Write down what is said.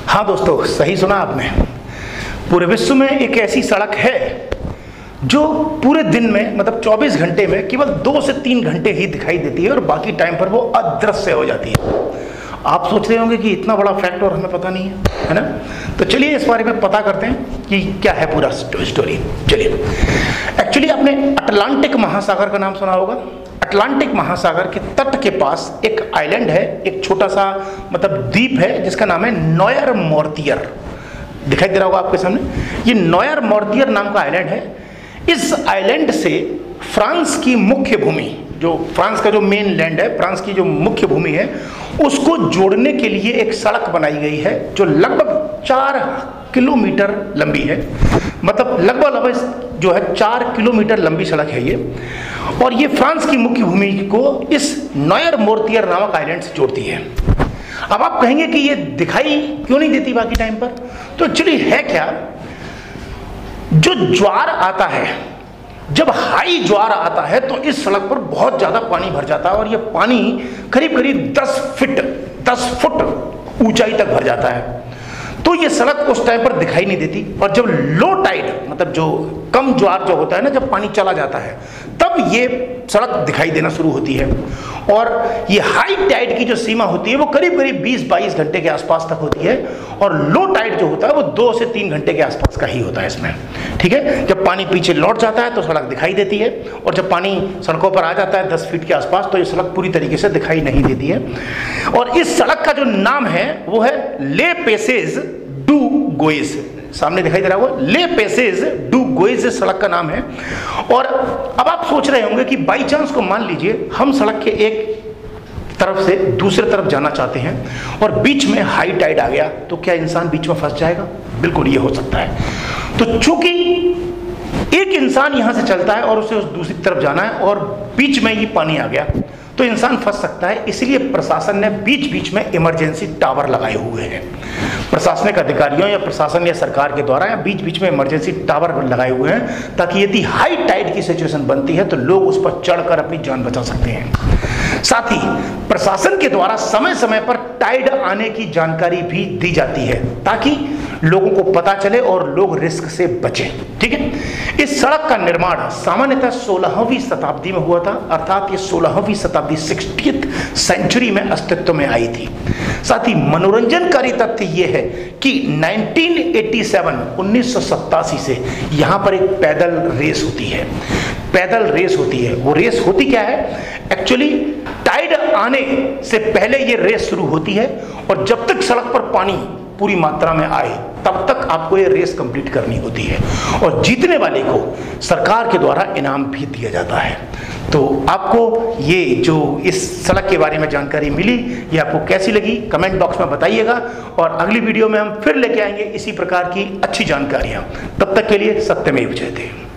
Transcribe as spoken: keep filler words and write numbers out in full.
हाँ दोस्तों, सही सुना आपने। पूरे विश्व में एक ऐसी सड़क है जो पूरे दिन में मतलब चौबीस घंटे में केवल दो से तीन घंटे ही दिखाई देती है और बाकी टाइम पर वो अदृश्य हो जाती है। आप सोच रहे होंगे कि इतना बड़ा फैक्ट और हमें पता नहीं है, है ना? तो चलिए इस बारे में पता करते हैं कि क्या है पूरा स्टोरी। चलिए, एक्चुअली आपने अटलांटिक महासागर का नाम सुना होगा। अटलांटिक महासागर के तट के पास एक आइलैंड है, एक छोटा सा मतलब द्वीप है जिसका नाम है नोयर मोर्तियर। दिखाई दे रहा होगा आपके सामने। ये नोयर मोर्तियर नाम का आइलैंड है। इस आइलैंड से फ्रांस की मुख्य भूमि, जो फ्रांस का जो मेन लैंड है, फ्रांस की जो मुख्य भूमि है, उसको जोड़ने के लिए एक सड़क बनाई गई है जो लगभग चार किलोमीटर लंबी है। मतलब लगभग लगभग जो है चार किलोमीटर लंबी सड़क है ये, और ये फ्रांस की मुख्य भूमि को इस नोयर मोर्तियर नामक आइलैंड से जोड़ती है। अब आप कहेंगे कि ये दिखाई क्यों नहीं देती बाकी टाइम पर? तो एक्चुअली है क्या, जो ज्वार आता है, जब हाई ज्वार आता है तो इस सड़क पर बहुत ज्यादा पानी भर जाता है और ये पानी करीब करीब दस फीट दस फुट ऊंचाई तक भर जाता है। तो ये सड़क उस टाइम पर दिखाई नहीं देती। और जब लो टाइड मतलब जो कम ज्वार जो होता है ना, जब पानी चला जाता है, तब ये सड़क दिखाई देना शुरू होती है। और ये हाई टाइड की जो सीमा होती है वो करीब करीब बीस बाईस घंटे के आसपास तक होती है, और लो टाइड जो होता है वो दो से तीन घंटे के आसपास का ही होता है इसमें। ठीक है, जब पानी पीछे लौट जाता है तो सड़क दिखाई देती है, और जब पानी सड़कों पर आ जाता है दस फीट के आसपास तो ये सड़क पूरी तरीके से दिखाई नहीं देती है। और इस सड़क का जो नाम है वो है ले पैसेज डू गोइस। सामने दिखाई दे रहा है वो ले पैसेज डू गोइस सड़क का नाम है। और अब आप सोच रहे होंगे कि बाई चांस को मान लीजिए हम सड़क के एक तरफ से दूसरे तरफ जाना चाहते हैं और बीच में हाई टाइड आ गया, तो क्या इंसान बीच में फंस जाएगा? बिल्कुल ये हो सकता है। तो चूंकि एक इंसान यहां से चलता है और उसे उस दूसरी तरफ जाना है और बीच में ये पानी आ गया, तो इंसान फंस सकता है। इसलिए प्रशासन ने बीच बीच में इमरजेंसी टावर लगाए हुए हैं। प्रशासनिक अधिकारियों या प्रशासन या सरकार के द्वारा या बीच बीच में इमरजेंसी टावर लगाए हुए हैं, ताकि यदि हाई टाइड की सिचुएशन बनती है तो लोग उस पर चढ़कर अपनी जान बचा सकते हैं। साथ ही प्रशासन के द्वारा समय समय पर टाइड आने की जानकारी भी दी जाती है, ताकि लोगों को पता चले और लोग रिस्क से बचें। ठीक है, इस सड़क का निर्माण सामान्यतः सोलहवीं शताब्दी में हुआ था, अर्थात ये सोलहवीं शताब्दी सिक्सटीथ सेंचुरी में अस्तित्व में आई थी। साथ ही मनोरंजनकारी तथ्य यह है कि उन्नीस सौ सत्तासी से यहां पर एक पैदल रेस होती है। पैदल रेस होती है। वो रेस होती क्या है? एक्चुअली टाइड आने से पहले ये रेस शुरू होती है, और जब तक सड़क पर पानी पूरी मात्रा में आए तब तक आपको ये रेस कंप्लीट करनी होती है, और जीतने वाले को सरकार के द्वारा इनाम भी दिया जाता है। तो आपको ये जो इस सड़क के बारे में जानकारी मिली, ये आपको कैसी लगी कमेंट बॉक्स में बताइएगा, और अगली वीडियो में हम फिर लेके आएंगे इसी प्रकार की अच्छी जानकारियां। तब तक के लिए सत्यमेव जयते।